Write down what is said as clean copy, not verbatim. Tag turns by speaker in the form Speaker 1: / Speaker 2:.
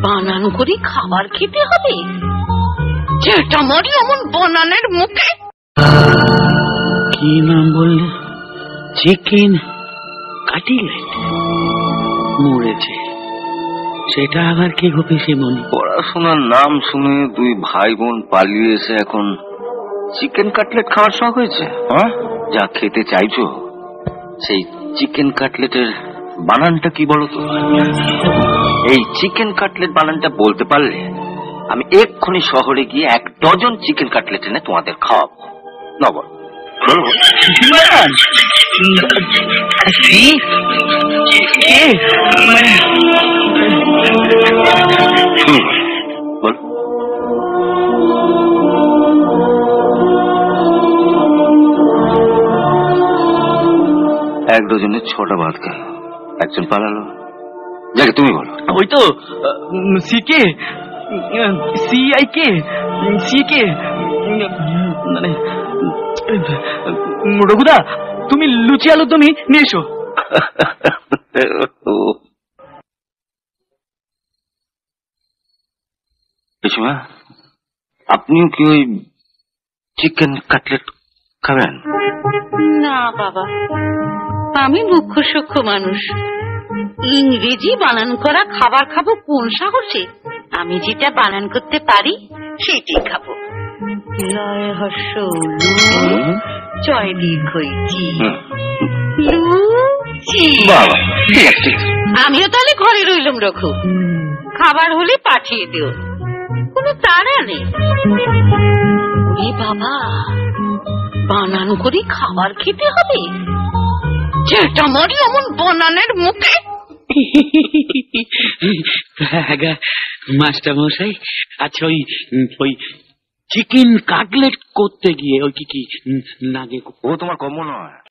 Speaker 1: বানান করে খাবার খেতে হবে? যেটা মরি অমন বানানের মুখে।
Speaker 2: কি নাম বললে? চিকেন কাটলেট মরেছে। সেটা আবার কি হবে সেমন?
Speaker 3: পড়াশোনার নাম শুনে দুই ভাই বোন পালিয়ে এসে এখন চিকেন কাটলেট খাওয়ার শখ হয়েছে। হ্যাঁ, যা খেতে চাইছো সেই চিকেন কাটলেটের বানানটা কি বলো তো? এই চিকেন কাটলেট বানানটা বলতে পারলে আমি এক্ষুনি শহরে গিয়ে 1 ডজন চিকেন কাটলেট এনে তোমাদের খাওয়াবো। না বল, বল। 1 ডজনে 6টা ভাত খায়, একজন পালালো। যাকে তুমি বলো।
Speaker 4: ওই তো সিকে সিআইকে সিকে মানে রঘুদা, তুমি লুচি আলু তুমি নিয়ে এসো।
Speaker 3: পিসিমা, আপনিও কি ওই চিকেন কাটলেট খাবেন?
Speaker 1: না বাবা, আমি মুখ্য সূক্ষ্ম মানুষ। ইংরেজি বানান করা খাবার খাবো কোন সাহসে? আমি যেটা বানান করতে পারি সেটাই খাবো। লয় হর্ষ লু, চয় দীর্ঘই জি, লুচি।
Speaker 3: বাবা, ঠিক আছে ঠিক আছে।
Speaker 1: আমিও তাহলে ঘরে রইলাম। রঘু, খাবার হলে পাঠিয়ে দিও, কোনো তাড়া নেই। ওরে বাবা, বানান করে খাবার খেতে হবে? যেটা মরি অমন বানানের মুখে।
Speaker 2: মাস্টার মশাই, আচ্ছা ওই চিকেন কাটলেট করতে গিয়ে ওই কি লাগে?
Speaker 3: ও তোমার কম্য নয়।